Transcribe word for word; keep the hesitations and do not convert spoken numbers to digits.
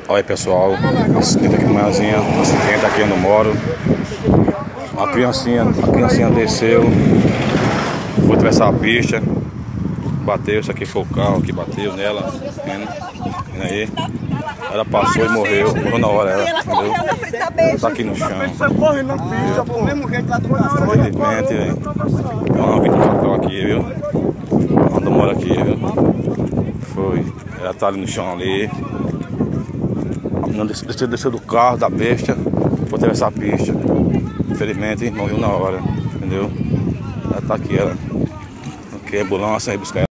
Olha aí, pessoal, acidente aqui de manhãzinha, acidente aqui onde eu moro. A criancinha, a criancinha desceu, foi atravessar a pista, bateu, isso aqui foi o carro que bateu nela, vendo, vendo aí. Ela passou e morreu, morreu na hora ela, entendeu? Tá aqui no chão. Foi correndo na pista, pô, mesmo jeito lá do carro. Infelizmente, tem uma vítima fatal aqui, viu? Onde eu moro aqui, viu? Foi, ela tá ali no chão ali. A menina desceu, desceu do carro, da besta, foi atravessar a pista. Infelizmente morreu na hora, entendeu? Ela tá aqui, ela. Aqui é ambulância, aí buscar ela.